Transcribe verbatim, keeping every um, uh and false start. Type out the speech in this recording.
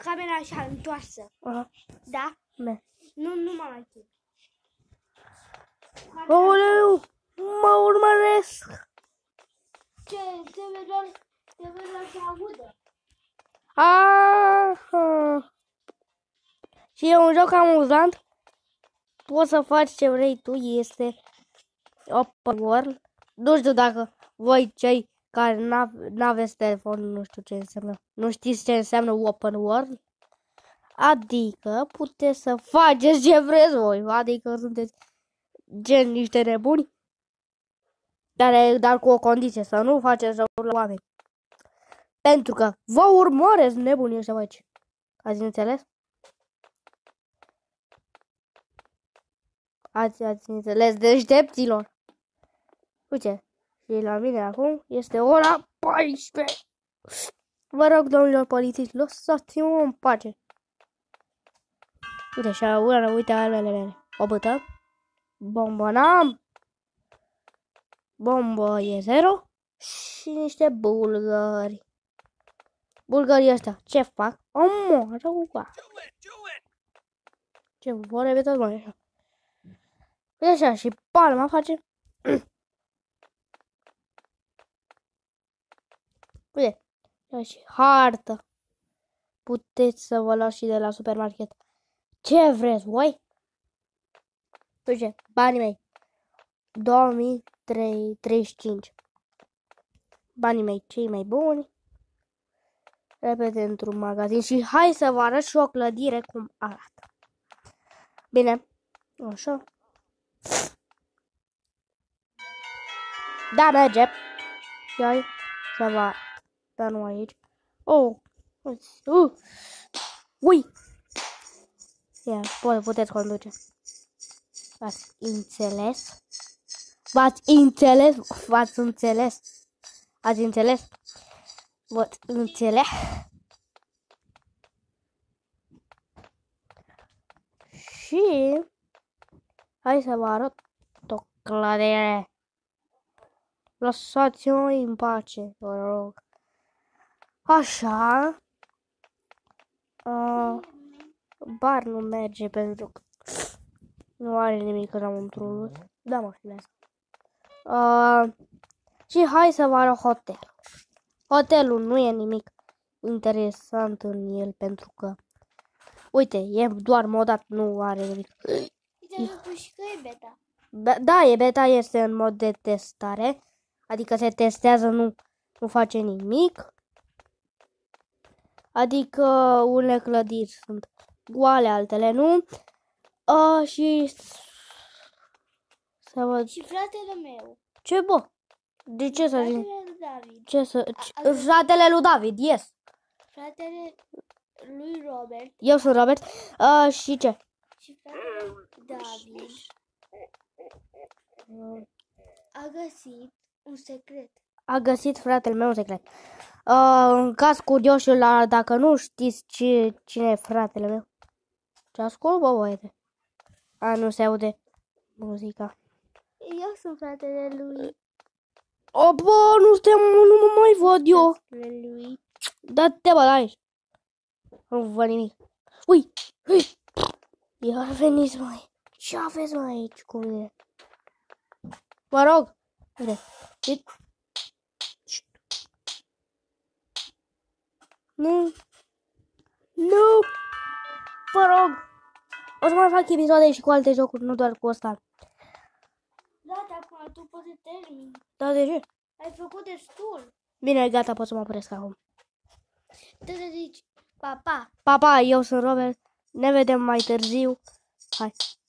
camera așa întoarsă. Aha. Da? Ne. Nu, nu mă mai închid. Aoleu, mă urmăresc. Ce? Trebuie doar, trebuie doar să audă. Aha. Și e un joc amuzant. Poți să faci ce vrei tu, este open world. Nu știu dacă voi cei care n-aveți telefon, nu știu ce înseamnă. Nu știți ce înseamnă open world? Adică puteți să faceți ce vreți voi. Adică sunteți gen niște nebuni. Dar, dar cu o condiție, să nu faceți rău la oameni. Pentru că vă urmăresc nebunii ăștia aici. Ați înțeles? Ați, ați înțeles, deștepților. Uite, și la mine acum este ora paisprezece. Vă rog, domnilor polițiști, lăsați-mă în pace. Uite, și ura, uite alele mele. O bătă. Bombă n-am. Bombă e zero. Și niște bulgări. Bulgării ăștia, ce fac? Omoară ua. Ce vă repetați mai așa. Uite așa, și palma face. Uite, și hartă. Puteți să vă luați și de la supermarket. Ce vreți voi? Uite, banii mei. două mii treizeci și cinci. Banii mei cei mai buni. Repede într-un magazin și hai să vă arăt și o clădire cum arată. Bine, așa. Da, merge. Și hai să vă arăt. Dar nu aici. Oh, uh. Ui. Ia, puteți conduce. V-ați înțeles? V-ați înțeles? V-ați înțeles? Ați înțeles? V-ați înțeles? Și hai să vă arăt o clădire. Lăsați-mă în pace, vă rog. Așa. Uh, bar nu merge pentru că nu are nimic înăuntru. Da, mă filmez. Uh, și hai să vă arăt hotel. Hotelul nu e nimic interesant în el pentru că, uite, e doar modat, nu are nimic. Uite, și că e beta. Da, e beta, este în mod de testare, adică se testează, nu, nu face nimic. Adică unele clădiri sunt goale, altele nu. Uh, și să văd. Și fratele meu. Ce bă? De ce să zic? Fratele lui David. Ce să... Ce... Fratele lui David, yes. Fratele lui Robert. Eu sunt Robert. Uh, și ce? Și fratele lui David a găsit un secret. A găsit fratele meu un secret. Uh, în caz curios, la, dacă nu știți ce, cine e fratele meu. Ce ascult, bă, băiete? A, nu se aude muzica. Eu sunt fratele lui. O, bă, nu suntem, nu mă mai văd eu. Fratele lui. Da-te, bă, aici. Nu văd nimic. Ui, ui. Ia veniți, mai. Ce aveți, mai aici cu mine? Mă rog. Uite. Nu. Nu. Vă rog. O să mai fac episoade și cu alte jocuri, nu doar cu ăsta. Da, dar acum tu poți să termini. Da, de ce? Ai făcut destul. Bine, gata, pot să mă opresc acum. Te să zici, pa, pa. Pa, pa, eu sunt Robert. Ne vedem mai târziu. Hai.